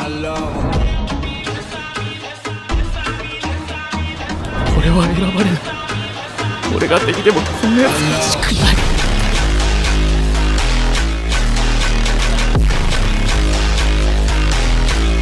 俺は選ばれない。俺が敵でもこんなやつらしくない。